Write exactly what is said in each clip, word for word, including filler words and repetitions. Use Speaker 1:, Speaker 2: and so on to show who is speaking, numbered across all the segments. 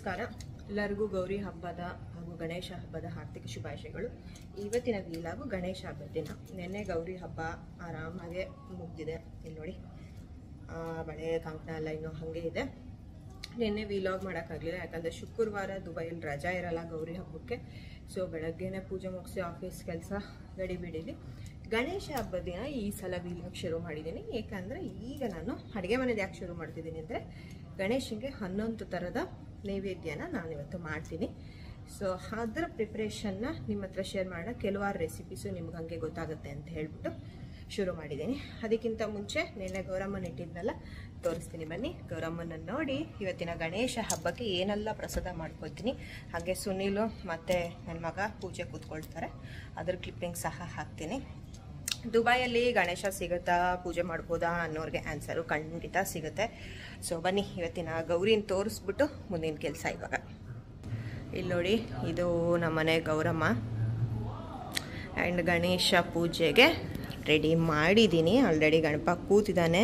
Speaker 1: ನಮಸ್ಕಾರ ಎಲ್ಲರಿಗೂ ಗೌರಿ ಹಬ್ಬದ ಹಾಗೂ ಗಣೇಶ ಹಬ್ಬದ ಹಾರ್ದಿಕ ಶುಭಾಶಯಗಳು. ಇವತ್ತಿನ ವೀಲಾಗು ಗಣೇಶ ಹಬ್ಬದ ದಿನ. ನೆನ್ನೆ ಗೌರಿ ಹಬ್ಬ ಆರಾಮಾಗೆ ಮುಗಿದಿದೆ. ಇಲ್ಲಿ ನೋಡಿ ಬಳೆ ಕಂಕಣ ಎಲ್ಲ ಇನ್ನೂ ಹಾಗೆ ಇದೆ. ನಿನ್ನೆ ವೀಲಾಗ್ ಮಾಡೋಕ್ಕಾಗಲಿಲ್ಲ, ಯಾಕಂದರೆ ಶುಕ್ರವಾರ ದುಬೈಯಲ್ಲಿ ರಜಾ ಇರಲ್ಲ ಗೌರಿ ಹಬ್ಬಕ್ಕೆ. ಸೊ ಬೆಳಗ್ಗೆನೇ ಪೂಜೆ ಮುಗಿಸಿ ಆಫೀಸ್ ಕೆಲಸ ಗಡಿ ಬಿಡಿಲಿ ಗಣೇಶ ಹಬ್ಬದ ದಿನ ಈ ಸಲ ವೀಲಾಗ್ ಶುರು ಮಾಡಿದ್ದೀನಿ. ಏಕೆಂದರೆ ಈಗ ನಾನು ಅಡುಗೆ ಮನೆದು ಯಾಕೆ ಶುರು ಮಾಡ್ತಿದ್ದೀನಿ ಅಂದರೆ ಗಣೇಶನಿಗೆ ಹನ್ನೊಂದು ಥರದ ನೈವೇದ್ಯನ ನಾನಿವತ್ತು ಮಾಡ್ತೀನಿ. ಸೊ ಅದರ ಪ್ರಿಪ್ರೇಷನ್ನ ನಿಮ್ಮ ಹತ್ರ ಶೇರ್ ಮಾಡೋಣ. ಕೆಲವಾರು ರೆಸಿಪೀಸು ನಿಮ್ಗೆ ಹಂಗೆ ಗೊತ್ತಾಗುತ್ತೆ ಅಂತ ಹೇಳ್ಬಿಟ್ಟು ಶುರು ಮಾಡಿದ್ದೀನಿ. ಅದಕ್ಕಿಂತ ಮುಂಚೆ ನಿನ್ನೆ ಗೌರಮ್ಮನ ಇಟ್ಟಿದ್ನಲ್ಲ ತೋರಿಸ್ತೀನಿ ಬನ್ನಿ. ಗೌರಮ್ಮನ ನೋಡಿ ಇವತ್ತಿನ ಗಣೇಶ ಹಬ್ಬಕ್ಕೆ ಏನೆಲ್ಲ ಪ್ರಸಾದ ಮಾಡ್ಕೊತೀನಿ. ಹಾಗೆ ಸುನೀಲು ಮತ್ತು ನನ್ನ ಮಗ ಪೂಜೆ ಕೂತ್ಕೊಳ್ತಾರೆ, ಅದ್ರ ಕ್ಲಿಪ್ಪಿಂಗ್ ಸಹ ಹಾಕ್ತೀನಿ. ದುಬೈಯಲ್ಲಿ ಗಣೇಶ ಸಿಗುತ್ತಾ, ಪೂಜೆ ಮಾಡ್ಬೋದಾ ಅನ್ನೋರಿಗೆ ಆನ್ಸರು ಖಂಡಿತ ಸಿಗುತ್ತೆ. ಸೊ ಬನ್ನಿ ಇವತ್ತಿನ ಗೌರಿನ ತೋರಿಸ್ಬಿಟ್ಟು ಮುಂದಿನ ಕೆಲಸ. ಇವಾಗ ಇಲ್ಲಿ ನೋಡಿ, ಇದು ನಮ್ಮನೆ ಗೌರಮ್ಮ ಆ್ಯಂಡ್ ಗಣೇಶ ಪೂಜೆಗೆ ರೆಡಿ ಮಾಡಿದ್ದೀನಿ. ಆಲ್ರೆಡಿ ಗಣಪ ಕೂತಿದ್ದಾನೆ.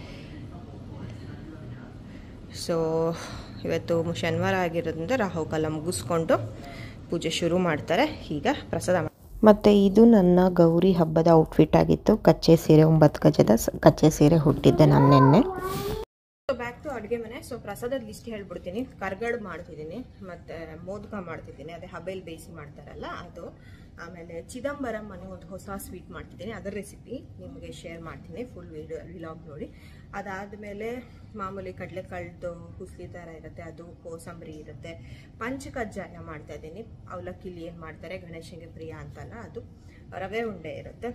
Speaker 1: ಸೊ ಇವತ್ತು ಶನಿವಾರ ಆಗಿರೋದ್ರಿಂದ ರಾಹುಕಾಲ ಮುಗಿಸ್ಕೊಂಡು ಪೂಜೆ ಶುರು ಮಾಡ್ತಾರೆ. ಈಗ ಪ್ರಸಾದ. ಮತ್ತು ಇದು ನನ್ನ ಗೌರಿ ಹಬ್ಬದ ಔಟ್ಫಿಟ್ ಆಗಿತ್ತು. ಕಚ್ಚೆ ಸೀರೆ, ಒಂಬತ್ತು ಗಜದ ಕಚ್ಚೆ ಸೀರೆ ಹುಟ್ಟಿದ್ದೆ ನಾನು ನಿನ್ನೆ. ಸೊ ಬ್ಯಾಕ್ ಟು ಅಡುಗೆ ಮನೆ. ಸೊ ಪ್ರಸಾದದ ಲಿಸ್ಟ್ ಹೇಳ್ಬಿಡ್ತೀನಿ. ಕರ್ಗಡ್ ಮಾಡ್ತಿದ್ದೀನಿ, ಮತ್ತು ಮೋದಕ ಮಾಡ್ತಿದ್ದೀನಿ, ಅದೇ ಹಬೇಲ್ ಬೇಯಿಸಿ ಮಾಡ್ತಾರಲ್ಲ ಅದು. ಆಮೇಲೆ ಚಿದಂಬರಂ ಅನ್ನೋ ಒಂದು ಹೊಸ ಸ್ವೀಟ್ ಮಾಡ್ತಿದ್ದೀನಿ, ಅದರ ರೆಸಿಪಿ ನಿಮಗೆ ಶೇರ್ ಮಾಡ್ತೀನಿ. ಫುಲ್ ವಿಡಿಯೋ ವಿಲಾಗ್ ನೋಡಿ. ಅದಾದಮೇಲೆ ಮಾಮೂಲಿ ಕಡಲೆಕಾಳ್ದು ಹುಸ್ಲಿ ಥರ ಇರುತ್ತೆ, ಅದು ಕೋಸಂಬರಿ ಇರುತ್ತೆ. ಪಂಚಕಜ್ಜಾಯ ಮಾಡ್ತಾ ಇದ್ದೀನಿ. ಅವಲಕ್ಕಿಲಿ ಏನು ಮಾಡ್ತಾರೆ ಗಣೇಶನಿಗೆ ಪ್ರಿಯ ಅಂತಲ್ಲ, ಅದು ರವೆ ಉಂಡೆ ಇರುತ್ತೆ.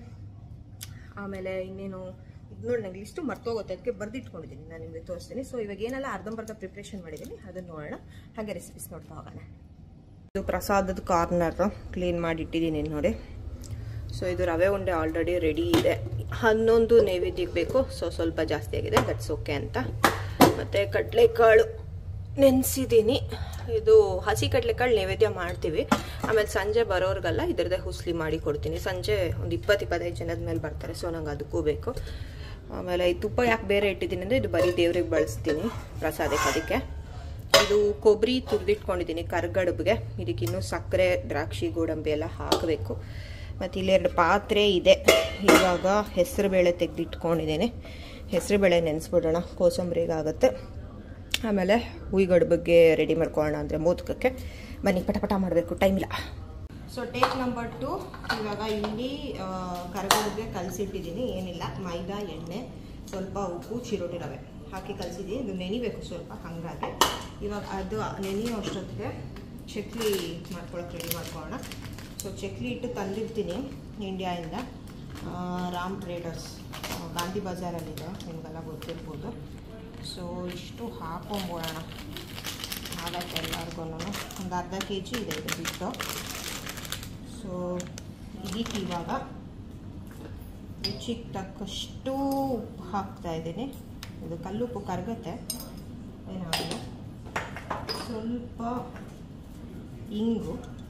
Speaker 1: ಆಮೇಲೆ ಇನ್ನೇನು ಇದು ನೋಡಿ, ನನಗೆ ಲಿಸ್ಟು ಮರ್ತೋಗುತ್ತೆ, ಅದಕ್ಕೆ ಬರೆದಿಟ್ಕೊಂಡಿದ್ದೀನಿ, ನಾನು ನಿಮಗೆ ತೋರಿಸ್ತೀನಿ. ಸೊ ಇವಾಗ ಏನೆಲ್ಲ ಅರ್ಧಂಬರ್ಧ ಪ್ರಿಪ್ರೇಷನ್ ಮಾಡಿದ್ದೀನಿ ಅದನ್ನು ನೋಡೋಣ, ಹಾಗೆ ರೆಸಿಪೀಸ್ ನೋಡ್ತಾ ಹೋಗೋಣ. ಇದು ಪ್ರಸಾದದ ಕಾರ್ನರ್ ಕ್ಲೀನ್ ಮಾಡಿ ಇಟ್ಟಿದ್ದೀನಿ ನೋಡಿ. ಸೊ ಇದು ರವೆ ಉಂಡೆ ಆಲ್ರೆಡಿ ರೆಡಿ ಇದೆ. ಹನ್ನೊಂದು ನೈವೇದ್ಯಕ್ಕೆ ಬೇಕು, ಸೊ ಸ್ವಲ್ಪ ಜಾಸ್ತಿ ಆಗಿದೆ, ದಟ್ಸ್ ಓಕೆ ಅಂತ. ಮತ್ತು ಕಡಲೆಕಾಳು ನೆನೆಸಿದ್ದೀನಿ. ಇದು ಹಸಿ ಕಡಲೆಕಾಳು ನೈವೇದ್ಯ ಮಾಡ್ತೀವಿ. ಆಮೇಲೆ ಸಂಜೆ ಬರೋರ್ಗೆಲ್ಲ ಇದರದೇ ಹುಸ್ಲಿ ಮಾಡಿ ಕೊಡ್ತೀನಿ. ಸಂಜೆ ಒಂದು ಇಪ್ಪತ್ತು ಇಪ್ಪತ್ತೈದು ಜನದ ಮೇಲೆ ಬರ್ತಾರೆ, ಸೊ ನಂಗೆ ಅದಕ್ಕೂ ಬೇಕು. ಆಮೇಲೆ ಈ ತುಪ್ಪ ಯಾಕೆ ಬೇರೆ ಇಟ್ಟಿದ್ದೀನಿ ಅಂದರೆ ಇದು ಬರೀ ದೇವ್ರಿಗೆ ಬಳಸ್ತೀನಿ ಪ್ರಸಾದಕ್ಕೆ. ಅದಕ್ಕೆ ಇದು ಕೊಬ್ಬರಿ ತುರಿದಿಟ್ಕೊಂಡಿದ್ದೀನಿ ಕರ್ಗಡುಬಿಗೆ. ಇದಕ್ಕಿನ್ನೂ ಸಕ್ಕರೆ, ದ್ರಾಕ್ಷಿ, ಗೋಡಂಬಿ ಎಲ್ಲ ಹಾಕಬೇಕು. ಮತ್ತು ಇಲ್ಲಿ ಎರಡು ಪಾತ್ರೆ ಇದೆ. ಇವಾಗ ಹೆಸರುಬೇಳೆ ತೆಗೆದಿಟ್ಕೊಂಡಿದ್ದೀನಿ. ಹೆಸರುಬೇಳೆ ನೆನೆಸ್ಬಿಡೋಣ, ಕೋಸಂಬರಿಗಾಗುತ್ತೆ. ಆಮೇಲೆ ಹುಯಿಗಡುಬಿಗೆ ರೆಡಿ ಮಾಡ್ಕೊಳ್ಳೋಣ ಅಂದರೆ ಮೋದಕಕ್ಕೆ. ಬನ್ನಿ ಪಟ ಪಟ ಮಾಡಬೇಕು, ಟೈಮ್ ಇಲ್ಲ. So take number two. ಇವಾಗ ಇಲ್ಲಿ ಕರ್ಗಡುಬಿಗೆ ಕಲಸಿಟ್ಟಿದ್ದೀನಿ. ಏನಿಲ್ಲ, ಮೈದಾ, ಎಣ್ಣೆ, ಸ್ವಲ್ಪ ಉಪ್ಪು, ಚಿರೋಟಿ ರವೆ ಹಾಕಿ ಕಲಸಿದ್ದೀನಿ. ಇದು ನೆನಿಬೇಕು ಸ್ವಲ್ಪ, ಹಾಗಾಗಿ ಇವಾಗ ಅದು ನೆನೆಯೋ ಅಷ್ಟೊತ್ತಿಗೆ ಚಕ್ಲಿ ಮಾಡ್ಕೊಳಕ್ಕೆ ರೆಡಿ ಮಾಡ್ಕೊಳ್ಳೋಣ. ಸೊ ಚಕ್ಲಿ ಇಟ್ಟು ತಂದಿರ್ತೀನಿ ಇಂಡಿಯಾಯಿಂದ, ರಾಮ್ ಟ್ರೇಡರ್ಸ್ ಗಾಂಧಿ ಬಜಾರಲ್ಲಿದೆ, ನಿಮಗೆಲ್ಲ ಗೊತ್ತಿರ್ಬೋದು. ಸೊ ಇಷ್ಟು ಹಾಕೊಂಬೋಣ ಆಗುತ್ತೆ ಎಲ್ಲರಿಗೂ. ಒಂದು ಅರ್ಧ ಕೆ ಜಿ ಇದೆ ಇದು ಬಿಟ್ಟು. ಸೊ ಇದಕ್ಕೆ ಇವಾಗ ರುಚಿಗೆ ತಕ್ಕಷ್ಟು ಉಪ್ಪು ಹಾಕ್ತಾಯಿದ್ದೀನಿ. ಇದು ಕಲ್ಲುಪ್ಪು ಕರಗುತ್ತೆ, ಏನಾಗಲ್ಲ. ಸ್ವಲ್ಪ ಇಂಗು,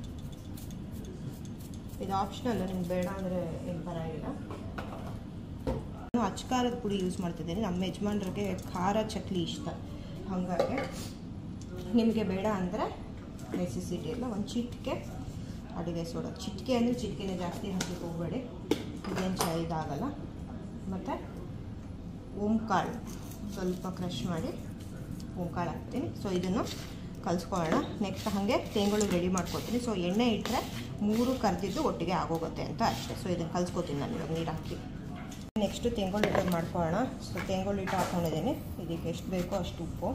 Speaker 1: ಇದು ಆಪ್ಷನಲ್, ನಿಮ್ಗೆ ಬೇಡ ಅಂದರೆ ಏನು ಪರವಾಗಿಲ್ಲ. ನಾನು ಅಚ್ಕಾರದ ಪುಡಿ ಯೂಸ್ ಮಾಡ್ತಿದ್ದೀನಿ. ನಮ್ಮ ಯಜಮಾನ್ರಿಗೆ ಖಾರ ಚಕ್ಲಿ ಇಷ್ಟ, ಹಾಗಾಗಿ ನಿಮಗೆ ಬೇಡ ಅಂದರೆ ನೆಸೆಸಿಟಿ ಇಲ್ಲ. ಒಂದು ಚಿಟಿಕೆ ಅಡುಗೆ ಸೋಡಾ, ಚಿಟಿಕೆ ಅಂದರೆ ಚಿಟಿಕೆನೇ ಜಾಸ್ತಿ ಹಾಕಿ ಹೋಗಬೇಡಿ, ಇದೇನು ಚಾ ಇದಾಗಲ್ಲ. ಮತ್ತು ಓಂಕಾಳು ಸ್ವಲ್ಪ ಕ್ರಷ್ ಮಾಡಿ ಓಂಕಾಳು ಹಾಕ್ತೀನಿ. ಸೊ ಇದನ್ನು ಕಲಿಸ್ಕೊಳ್ಳೋಣ. ನೆಕ್ಸ್ಟ್ ಹಾಗೆ ತೇಂಗಳು ರೆಡಿ ಮಾಡ್ಕೊತೀನಿ. ಸೊ ಎಣ್ಣೆ ಇಟ್ಟರೆ ಮೂರು ಕರೆದಿದ್ದು ಒಟ್ಟಿಗೆ ಆಗೋಗುತ್ತೆ ಅಂತ ಅಷ್ಟೇ. ಸೊ ಇದನ್ನು ಕಲಿಸ್ಕೊತೀನಿ ನಾನು ಇವಾಗ ನೀರು ಹಾಕಿ. ನೆಕ್ಸ್ಟು ತೇಂಗಳು ಹಿಟ್ಟು ಮಾಡ್ಕೊಳ್ಳೋಣ. ಸೊ ತೇಂಗಳು ಹಿಟ್ಟು ಹಾಕ್ಕೊಂಡಿದ್ದೀನಿ. ಇದಕ್ಕೆ ಎಷ್ಟು ಬೇಕೋ ಅಷ್ಟು ಉಪ್ಪು,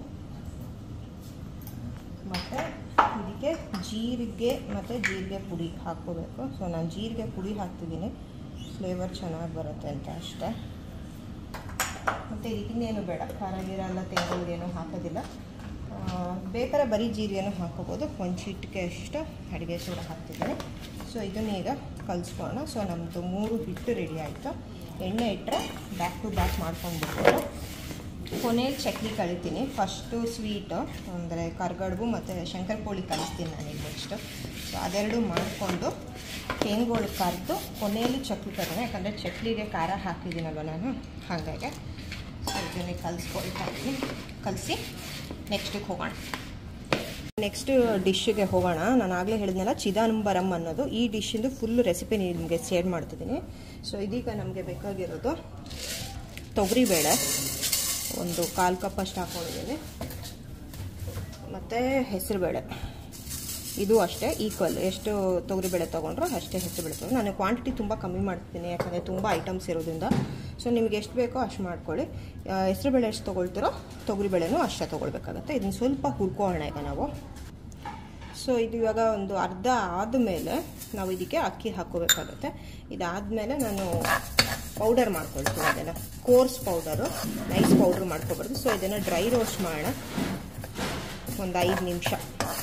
Speaker 1: ಮತ್ತು ಇದಕ್ಕೆ ಜೀರಿಗೆ ಮತ್ತು ಜೀರಿಗೆ ಪುಡಿ ಹಾಕ್ಕೋಬೇಕು. ಸೊ ನಾನು ಜೀರಿಗೆ ಪುಡಿ ಹಾಕ್ತಿದ್ದೀನಿ, ಫ್ಲೇವರ್ ಚೆನ್ನಾಗಿ ಬರುತ್ತೆ ಅಂತ ಅಷ್ಟೇ. ಮತ್ತು ಇದಕ್ಕಿನ್ನೇನು ಬೇಡ, ಖಾರ ಗೀರ ಎಲ್ಲ ತೇಂಗಳಿಗೇನು ಹಾಕೋದಿಲ್ಲ. ಬೇಕಾದ್ರೆ ಬರೀ ಜೀರಿಗೆನೂ ಹಾಕೋಬೋದು. ಒಂದು ಚಿಟಿಕೆ ಅಷ್ಟು ಅಡುಗೆ ಸೋಡಾ ಹಾಕ್ತಿದ್ದೀನಿ. ಸೊ ಇದನ್ನು ಈಗ ಕಲಿಸ್ಕೊಳ್ಳೋಣ. ಸೊ ನಮ್ಮದು ಮೂರು ಹಿಟ್ಟು ರೆಡಿ ಆಯಿತು. ಎಣ್ಣೆ ಇಟ್ಟರೆ ಬ್ಯಾಕ್ ಟು ಬ್ಯಾಕ್ ಮಾಡ್ಕೊಂಡ್ಬಿಟ್ಟು ಕೊನೆಯಲ್ಲಿ ಚಕ್ಲಿ ಕಳಿತೀನಿ. ಫಸ್ಟು ಸ್ವೀಟು ಅಂದರೆ ಕರ್ಗಡುಬು ಮತ್ತು ಶಂಕರಪೋಳಿ ಕಲಿಸ್ತೀನಿ ನಾನೀಗ ನೆಕ್ಸ್ಟು. ಸೊ ಅದೆರಡು ಮಾಡಿಕೊಂಡು ತೇಂಗೋಳು ಕರೆದು ಕೊನೆಯಲ್ಲಿ ಚಕ್ಲಿ ಕರೋಣ. ಯಾಕಂದರೆ ಚಕ್ಲಿಗೆ ಖಾರ ಹಾಕಿದ್ದೀನಲ್ವ ನಾನು, ಹಾಗಾಗಿ ಸೊ ಇದನ್ನೇ ಕಲಿಸ್ಕೊಳ್ತಾ ಇದ್ದೀನಿ. ಕಲಸಿ ನೆಕ್ಸ್ಟಿಗೆ ಹೋಗೋಣ. ನೆಕ್ಸ್ಟ್ ಡಿಶ್ಗೆ ಹೋಗೋಣ. ನಾನು ಆಗಲೇ ಹೇಳಿದ್ನಲ್ಲ ಚಿದಂಬರಂ ಅನ್ನೋದು, ಈ ಡಿಶ್ಶಿಂದು ಫುಲ್ ರೆಸಿಪಿ ನಿಮಗೆ ಶೇರ್ ಮಾಡ್ತಿದ್ದೀನಿ. ಸೊ ಇದೀಗ ನಮಗೆ ಬೇಕಾಗಿರೋದು ತೊಗರಿಬೇಳೆ ಒಂದು ಕಾಲು ಕಪ್ ಅಷ್ಟು ಹಾಕ್ಕೊಂಡಿದ್ದೀನಿ, ಮತ್ತು ಹೆಸರುಬೇಳೆ ಇದು ಅಷ್ಟೇ ಈಕ್ವಲ್, ಎಷ್ಟು ತೊಗರಿಬೇಳೆ ತೊಗೊಂಡ್ರು ಅಷ್ಟೇ ಹೆಸರುಬೇಳೆ ತೊಗೊಂಡು. ನಾನು ಕ್ವಾಂಟಿಟಿ ತುಂಬ ಕಮ್ಮಿ ಮಾಡ್ತೀನಿ ಯಾಕಂದರೆ ತುಂಬ ಐಟಮ್ಸ್ ಇರೋದ್ರಿಂದ. ಸೊ ನಿಮಗೆ ಎಷ್ಟು ಬೇಕೋ ಅಷ್ಟು ಮಾಡ್ಕೊಳ್ಳಿ. ಹೆಸರುಬೇಳೆ ಎಷ್ಟು ತೊಗೊಳ್ತೀರೋ ತೊಗರಿಬೇಳೆನೂ ಅಷ್ಟೇ ತೊಗೊಳ್ಬೇಕಾಗತ್ತೆ. ಇದನ್ನು ಸ್ವಲ್ಪ ಹುರ್ಕೊಳ್ಳೋಣ ಈಗ ನಾವು. ಸೊ ಇದು ಇವಾಗ ಒಂದು ಅರ್ಧ ಆದಮೇಲೆ ನಾವು ಇದಕ್ಕೆ ಅಕ್ಕಿ ಹಾಕ್ಕೋಬೇಕಾಗತ್ತೆ. ಇದಾದಮೇಲೆ ನಾನು ಪೌಡರ್ ಮಾಡ್ಕೊಳ್ತೀನಿ, ಅದನ್ನು ಕೋರ್ಸ್ ಪೌಡರು, ನೈಸ್ ಪೌಡ್ರ್ ಮಾಡ್ಕೊಬಾರ್ದು. ಸೊ ಇದನ್ನು ಡ್ರೈ ರೋಸ್ಟ್ ಮಾಡೋಣ ಒಂದು ಐದು ನಿಮಿಷ.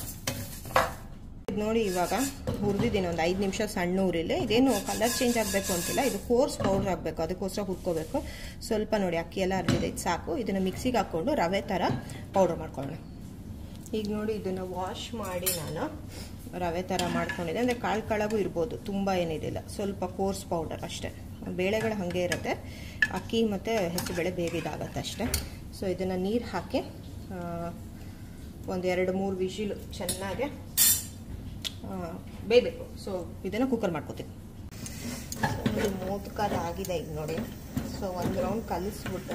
Speaker 1: ಇದು ನೋಡಿ ಇವಾಗ ಹುರಿದಿದ್ದೀನಿ ಒಂದು ಐದು ನಿಮಿಷ ಸಣ್ಣ ಉರಿಲಿ. ಇದೇನು ಕಲರ್ ಚೇಂಜ್ ಆಗಬೇಕು ಅಂತಿಲ್ಲ, ಇದು ಕೋರ್ಸ್ ಪೌಡ್ರ್ ಆಗಬೇಕು, ಅದಕ್ಕೋಸ್ಕರ ಹುರ್ಕೋಬೇಕು. ಸ್ವಲ್ಪ ನೋಡಿ ಅಕ್ಕಿ ಎಲ್ಲ ಹರಿದಿದೆ, ಇದು ಸಾಕು. ಇದನ್ನು ಮಿಕ್ಸಿಗೆ ಹಾಕ್ಕೊಂಡು ರವೆ ಥರ ಪೌಡ್ರ್ ಮಾಡ್ಕೊಳ್ಳೋಣ. ಈಗ ನೋಡಿ ಇದನ್ನು ವಾಶ್ ಮಾಡಿ ನಾನು ರವೆ ಥರ ಮಾಡ್ಕೊಂಡಿದ್ದೆ. ಅಂದರೆ ಕಾಳು ಕಾಳಾಗೂ ಇರ್ಬೋದು, ತುಂಬ ಏನಿದಿಲ್ಲ, ಸ್ವಲ್ಪ ಕೋರ್ಸ್ ಪೌಡರ್ ಅಷ್ಟೇ. ಬೇಳೆಗಳು ಹಾಗೆ ಇರುತ್ತೆ, ಅಕ್ಕಿ ಮತ್ತು ಹೆಸರುಬೇಳೆ ಬೇಗ ಇದಾಗತ್ತೆ ಅಷ್ಟೇ. ಸೊ ಇದನ್ನು ನೀರು ಹಾಕಿ ಒಂದು ಎರಡು ಮೂರು ವಿಶಿಲು ಚೆನ್ನಾಗಿ ಬೇಯಬೇಕು. ಸೊ ಇದನ್ನು ಕುಕ್ಕರ್ ಮಾಡ್ಕೋತೀನಿ. ನೋಡಿ ಮೋದಕ ಆಗಿದೆ ಈಗ ನೋಡಿ. ಸೊ ಒಂದು ರೌಂಡ್ ಕಲಿಸ್ಬಿಟ್ಟು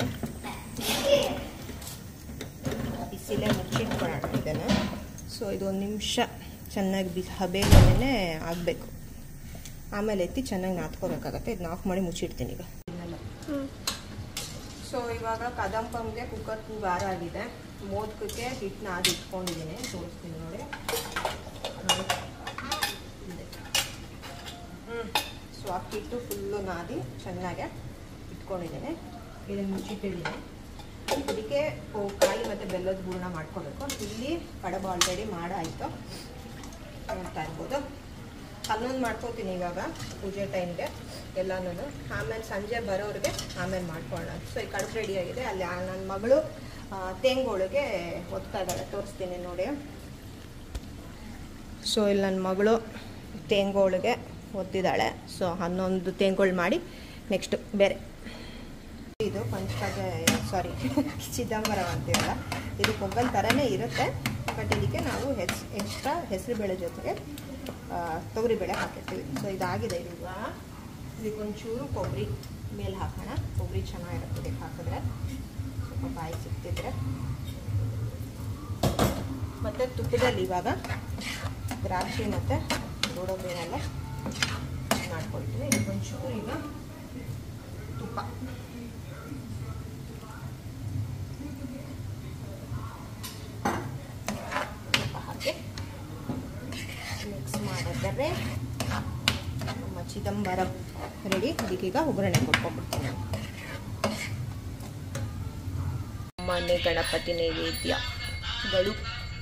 Speaker 1: ಬಿಸಿಲೇ ಮುಚ್ಚಿಟ್ಕೊಳ್ಳೋಣ ಇದನ್ನು. ಸೊ ಇದು ಒಂದು ನಿಮಿಷ ಚೆನ್ನಾಗಿ ಬಿ ಬೇಗನೆ ಆಗಬೇಕು, ಆಮೇಲೆ ಎತ್ತಿ ಚೆನ್ನಾಗಿ ನಾದ್ಕೋಬೇಕಾಗತ್ತೆ. ಇದನ್ನ ಆಫ್ ಮಾಡಿ ಮುಚ್ಚಿಡ್ತೀನಿ ಈಗ. ಸೊ ಇವಾಗ ಕದಂಪಂಗೆ ಕುಕ್ಕರ್ ಕೂಗಾರ ಆಗಿದೆ. ಮೋದಕಕ್ಕೆ ಹಿಟ್ಟು ನಾದಿ ಇಟ್ಕೊಂಡಿದ್ದೀನಿ, ತೋರಿಸ್ತೀನಿ ನೋಡಿ. ಹ್ಞೂ ಸೊ ಅಕ್ಕಿಟ್ಟು ಫುಲ್ಲು ನಾದಿ ಚೆನ್ನಾಗೆ ಇಟ್ಕೊಂಡಿದ್ದೀನಿ. ಇದನ್ನು ಮುಚ್ಚಿಟ್ಟಿದ್ದೀನಿ. ಇದಕ್ಕೆ ಕಾಯಿ ಮತ್ತು ಬೆಲ್ಲದ ಹೂರಣ ಮಾಡ್ಕೋಬೇಕು. ಇಲ್ಲಿ ಕಡಬು ಆಲ್ರೆಡಿ ಮಾಡಾಯಿತು, ನೋಡ್ತಾ ಇರ್ಬೋದು. ಹನ್ನೊಂದು ಮಾಡ್ಕೋತೀನಿ ಇವಾಗ ಪೂಜೆ ಟೈಮ್ಗೆ ಎಲ್ಲನೂ. ಆಮೇಲೆ ಸಂಜೆ ಬರೋರಿಗೆ ಆಮೇಲೆ ಮಾಡ್ಕೊಳ್ಳೋಣ. ಸೊ ಈ ಕಡುಬು ರೆಡಿಯಾಗಿದೆ. ಅಲ್ಲಿ ನನ್ನ ಮಗಳು ತೇಂಗೋಳಿಗೆ ಒತ್ತಾ ಇದ್ದಾಳೆ, ತೋರಿಸ್ತೀನಿ ನೋಡಿ. ಸೊ ಇಲ್ಲಿ ನನ್ನ ಮಗಳು ತೇಂಗೋಳಿಗೆ ಒತ್ತಿದ್ದಾಳೆ. ಸೊ ಹನ್ನೊಂದು ತೇಂಗೋಳು ಮಾಡಿ ನೆಕ್ಸ್ಟ್ ಬೇರೆ ಇದು ಪಂಚಕಜ ಸಾರಿ ಚಿದಂಬರಂ ಅಂತೀವಲ್ಲ, ಇದು ಪೊಂಗಲ್ ಥರನೇ ಇರುತ್ತೆ. ಬಟ್ ಇದಕ್ಕೆ ನಾವು ಹೆಚ್ ಎಕ್ಸ್ಟ್ರಾ ಹೆಸರುಬೇಳೆ ಜೊತೆಗೆ ತೊಗರಿಬೇಳೆ ಹಾಕಿರ್ತೀವಿ. ಸೊ ಇದಾಗಿದೆ. ಈಗ ಇದಕ್ಕೊಂಚೂರು ಕೊಬ್ಬರಿ ಮೇಲೆ ಹಾಕೋಣ. ಕೊಬ್ಬರಿ ಚೆನ್ನಾಗಿರುತ್ತೆ ಇದಕ್ಕೆ ಹಾಕಿದ್ರೆ, ಸ್ವಲ್ಪ ಬಾಯಿ ಸಿಕ್ತಿದ್ರೆ. ಮತ್ತು ತುಪ್ಪದಲ್ಲಿ ಇವಾಗ ದ್ರಾಕ್ಷಿ ಮತ್ತು ಗೋಡಂಬಿನೆಲ್ಲ ಮಾಡ್ಕೊಳ್ತೀವಿ. ಇದಕ್ಕೊಂಚೂರು ಈಗ ತುಪ್ಪ ತುಪ್ಪ ಹಾಕಿ ಮಿಕ್ಸ್ ಮಾಡಿದರೆ ನಮ್ಮ ಚಿದಂಬರಂ ರೆಡಿ. ಇದಕ್ಕೀಗ ಒಗ್ಗರಣೆ ಕೊಟ್ಕೊಂಡ್ಬಿಡ್ತೀನಿ. ಮನೆ ಗಣಪತಿ ನೈವೇದ್ಯಗಳು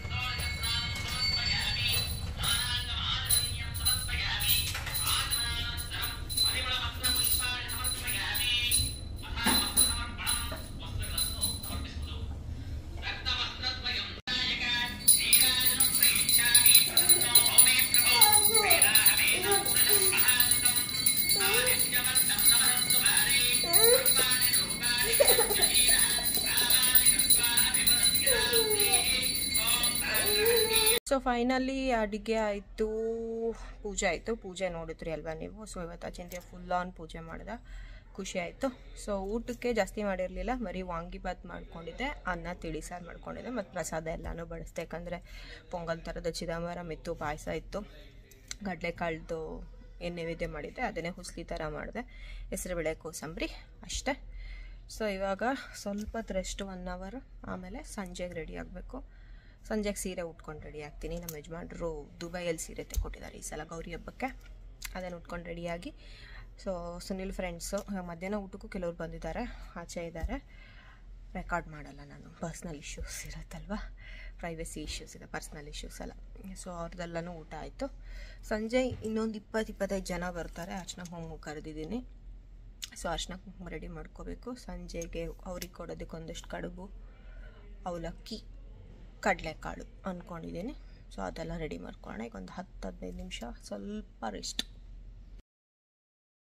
Speaker 1: ಸೊ ಫೈನಲಿ ಅಡುಗೆ ಆಯಿತು, ಪೂಜೆ ಆಯಿತು. ಪೂಜೆ ನೋಡಿದ್ರಿ ಅಲ್ವಾ ನೀವು. ಸೊ ಇವತ್ತು ಅಚಿಂತ್ಯ ಫುಲ್ ಆನ್ ಪೂಜೆ ಮಾಡಿದೆ, ಖುಷಿ ಆಯಿತು. ಸೊ ಊಟಕ್ಕೆ ಜಾಸ್ತಿ ಮಾಡಿರಲಿಲ್ಲ, ಬರೀ ವಾಂಗಿಬಾತ್ ಮಾಡ್ಕೊಂಡಿದ್ದೆ, ಅನ್ನ ತಿಳಿ ಸಾರು ಮಾಡ್ಕೊಂಡಿದ್ದೆ, ಮತ್ತು ಪ್ರಸಾದ ಎಲ್ಲನೂ ಬಳಸ್ದೆ. ಯಾಕಂದರೆ ಪೊಂಗಲ್ ಥರದ ಚಿದಂಬರಂ ಇತ್ತು, ಪಾಯಸ ಇತ್ತು, ಕಡಲೆಕಾಳ್ದು ಏನು ನೈವೇದ್ಯ ಮಾಡಿದ್ದೆ ಅದನ್ನೇ ಹುಸ್ಲಿ ಥರ ಮಾಡಿದೆ, ಹೆಸರುಬೇಳೆ ಕೋಸಂಬರಿ ಅಷ್ಟೇ. ಸೊ ಇವಾಗ ಸ್ವಲ್ಪ ರೆಸ್ಟ್ ಒನ್ ಅವರ್, ಆಮೇಲೆ ಸಂಜೆಗೆ ರೆಡಿ ಆಗಬೇಕು. ಸಂಜೆಗೆ ಸೀರೆ ಉಟ್ಕೊಂಡು ರೆಡಿ ಆಗ್ತೀನಿ. ನಮ್ಮ ಯಜಮಾನ್ರು ದುಬೈಯಲ್ಲಿ ಸೀರೆ ತೆಕ್ಕೊಟ್ಟಿದ್ದಾರೆ ಈ ಸಲ ಗೌರಿ ಹಬ್ಬಕ್ಕೆ, ಅದನ್ನು ಉಟ್ಕೊಂಡು ರೆಡಿಯಾಗಿ. ಸೊ ಸುನಿಲ್ ಫ್ರೆಂಡ್ಸು ಮಧ್ಯಾಹ್ನ ಊಟಕ್ಕೂ ಕೆಲವ್ರು ಬಂದಿದ್ದಾರೆ, ಆಚೆ ಇದ್ದಾರೆ. ರೆಕಾರ್ಡ್ ಮಾಡಲ್ಲ ನಾನು, ಪರ್ಸ್ನಲ್ ಇಶ್ಯೂಸ್ ಇರುತ್ತಲ್ವ, ಪ್ರೈವಸಿ ಇಶ್ಯೂಸ್ ಇದೆ, ಪರ್ಸ್ನಲ್ ಇಶ್ಯೂಸ್ ಅಲ್ಲ. ಸೊ ಅವ್ರದ್ದೆಲ್ಲನೂ ಊಟ ಆಯಿತು. ಸಂಜೆ ಇನ್ನೊಂದು ಇಪ್ಪತ್ತು ಇಪ್ಪತ್ತೈದು ಜನ ಬರ್ತಾರೆ. ಅರ್ಶಿನ ಕುಂಕುಮ ಕರೆದಿದ್ದೀನಿ. ಸೊ ಅರ್ಶಿನ ಕುಂಕುಮ ರೆಡಿ ಮಾಡ್ಕೋಬೇಕು. ಸಂಜೆಗೆ ಅವ್ರಿಗೆ ಕೊಡೋದಕ್ಕೆ ಒಂದಷ್ಟು ಕಡುಬು, ಅವಲಕ್ಕಿ, ಕಡಲೆಕಾಳು ಅಂದ್ಕೊಂಡಿದ್ದೀನಿ. ಸೊ ಅದೆಲ್ಲ ರೆಡಿ ಮಾಡ್ಕೊಳ್ಳೋಣ. ಈಗ ಒಂದು ಹತ್ತು ಹದಿನೈದು ನಿಮಿಷ ಸ್ವಲ್ಪ ರೆಸ್ಟ್.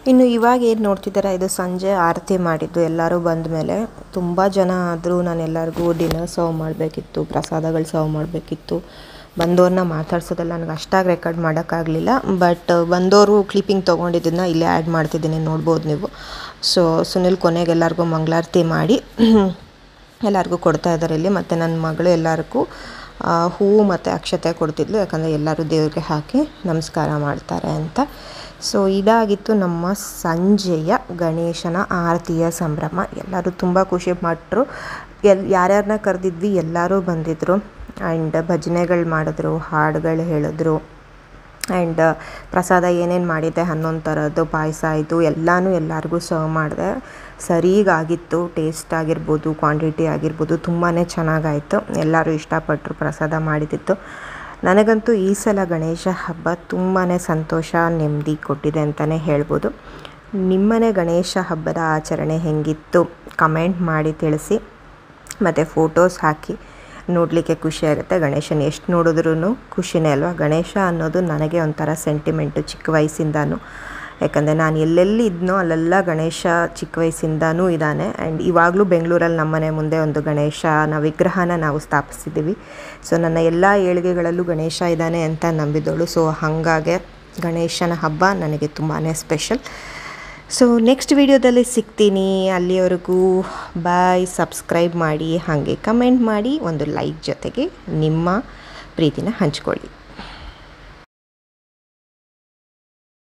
Speaker 1: ಇನ್ನು ಇವಾಗ ಏನು ನೋಡ್ತಿದ್ದಾರೆ ಇದು ಸಂಜೆ ಆರತಿ ಮಾಡಿದ್ದು ಎಲ್ಲರೂ ಬಂದ ಮೇಲೆ ತುಂಬ ಜನ ಆದರೂ ನಾನು ಎಲ್ಲರಿಗೂ ಡಿನ್ನರ್ ಸರ್ವ್ ಮಾಡಬೇಕಿತ್ತು, ಪ್ರಸಾದಗಳು ಸರ್ವ್ ಮಾಡಬೇಕಿತ್ತು. ಬಂದವ್ರನ್ನ ಮಾತಾಡ್ಸೋದೆಲ್ಲ ನನಗೆ ಅಷ್ಟಾಗಿ ರೆಕಾರ್ಡ್ ಮಾಡೋಕ್ಕಾಗಲಿಲ್ಲ. ಬಟ್ ಬಂದವರು ಕ್ಲಿಪ್ಪಿಂಗ್ ತೊಗೊಂಡಿದ್ದನ್ನು ಇಲ್ಲೇ ಆ್ಯಡ್ ಮಾಡ್ತಿದ್ದೀನಿ, ನೋಡ್ಬೋದು ನೀವು. ಸೊ ಸುನಿಲ್ ಕೊನೆಗೆ ಎಲ್ಲರಿಗೂ ಮಂಗಳಾರತಿ ಮಾಡಿ ಎಲ್ಲರಿಗೂ ಕೊಡ್ತಾ ಇದ್ದಾರೆ ಇಲ್ಲಿ. ಮತ್ತು ನನ್ನ ಮಗಳು ಎಲ್ಲರಿಗೂ ಹೂವು ಮತ್ತು ಅಕ್ಷತೆ ಕೊಡ್ತಿದ್ಲು, ಯಾಕಂದರೆ ಎಲ್ಲರೂ ದೇವ್ರಿಗೆ ಹಾಕಿ ನಮಸ್ಕಾರ ಮಾಡ್ತಾರೆ ಅಂತ. ಸೊ ಇದಾಗಿತ್ತು ನಮ್ಮ ಸಂಜೆಯ ಗಣೇಶನ ಆರತಿಯ ಸಂಭ್ರಮ. ಎಲ್ಲರೂ ತುಂಬ ಖುಷಿ ಪಟ್ಟರು. ಎಲ್ ಯಾರ್ಯಾರನ್ನ ಕರೆದಿದ್ವಿ ಎಲ್ಲರೂ ಬಂದಿದ್ದರು. ಆ್ಯಂಡ್ ಭಜನೆಗಳು ಮಾಡಿದ್ರು, ಹಾಡುಗಳು ಹೇಳಿದ್ರು. ಆ್ಯಂಡ್ ಪ್ರಸಾದ ಏನೇನು ಮಾಡಿದ್ದೆ ಹನ್ನೊಂದು ಥರದ್ದು ಪಾಯಸ ಆಯಿತು, ಎಲ್ಲನೂ ಎಲ್ಲರಿಗೂ ಸರ್ವ್ ಮಾಡಿದೆ. ಸರಿಗಾಗಿತ್ತು. ಟೇಸ್ಟ್ ಆಗಿರ್ಬೋದು, ಕ್ವಾಂಟಿಟಿ ಆಗಿರ್ಬೋದು ತುಂಬಾ ಚೆನ್ನಾಗಾಯಿತು. ಎಲ್ಲರೂ ಇಷ್ಟಪಟ್ಟರು ಪ್ರಸಾದ ಮಾಡಿದ್ದಿತ್ತು. ನನಗಂತೂ ಈ ಸಲ ಗಣೇಶ ಹಬ್ಬ ತುಂಬಾ ಸಂತೋಷ, ನೆಮ್ಮದಿ ಕೊಟ್ಟಿದೆ ಅಂತಲೇ ಹೇಳ್ಬೋದು. ನಿಮ್ಮನೆ ಗಣೇಶ ಹಬ್ಬದ ಆಚರಣೆ ಹೇಗಿತ್ತು ಕಮೆಂಟ್ ಮಾಡಿ ತಿಳಿಸಿ. ಮತ್ತು ಫೋಟೋಸ್ ಹಾಕಿ ನೋಡಲಿಕ್ಕೆ ಖುಷಿಯಾಗುತ್ತೆ. ಗಣೇಶನ ಎಷ್ಟು ನೋಡಿದ್ರೂ ಖುಷಿನೇ ಅಲ್ವಾ. ಗಣೇಶ ಅನ್ನೋದು ನನಗೆ ಒಂಥರ ಸೆಂಟಿಮೆಂಟು ಚಿಕ್ಕ ವಯಸ್ಸಿಂದನೂ. ಯಾಕಂದರೆ ನಾನು ಎಲ್ಲೆಲ್ಲಿ ಇದ್ನೋ ಅಲ್ಲೆಲ್ಲ ಗಣೇಶ ಚಿಕ್ಕ ವಯಸ್ಸಿಂದನೂ ಇದ್ದಾನೆ. ಆ್ಯಂಡ್ ಇವಾಗಲೂ ಬೆಂಗಳೂರಲ್ಲಿ ನಮ್ಮನೆ ಮುಂದೆ ಒಂದು ಗಣೇಶನ ವಿಗ್ರಹನ ನಾವು ಸ್ಥಾಪಿಸಿದ್ದೀವಿ. ಸೊ ನನ್ನ ಎಲ್ಲ ಏಳಿಗೆಗಳಲ್ಲೂ ಗಣೇಶ ಇದ್ದಾನೆ ಅಂತ ನಂಬಿದವಳು. ಸೊ ಹಾಗಾಗಿ ಗಣೇಶನ ಹಬ್ಬ ನನಗೆ ತುಂಬಾ ಸ್ಪೆಷಲ್. ಸೊ ನೆಕ್ಸ್ಟ್ ವಿಡಿಯೋದಲ್ಲಿ ಸಿಗ್ತೀನಿ. ಅಲ್ಲಿಯವರೆಗೂ ಬಾಯ್. ಸಬ್ಸ್ಕ್ರೈಬ್ ಮಾಡಿ, ಹಾಗೆ ಕಮೆಂಟ್ ಮಾಡಿ, ಒಂದು ಲೈಕ್ ಜೊತೆಗೆ ನಿಮ್ಮ ಪ್ರೀತಿನ ಹಂಚ್ಕೊಳ್ಳಿ.